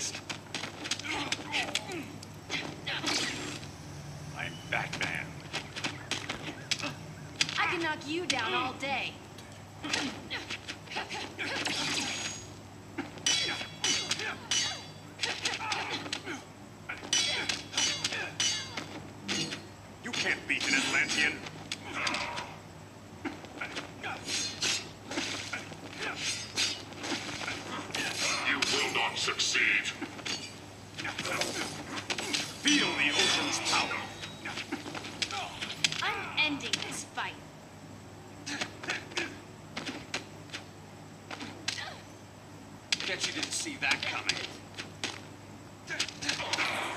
next. I'm Batman. I can knock you down all day. You can't beat an Atlantean. You will not succeed. Feel the ocean's power. I'm ending this fight. Bet you didn't see that coming.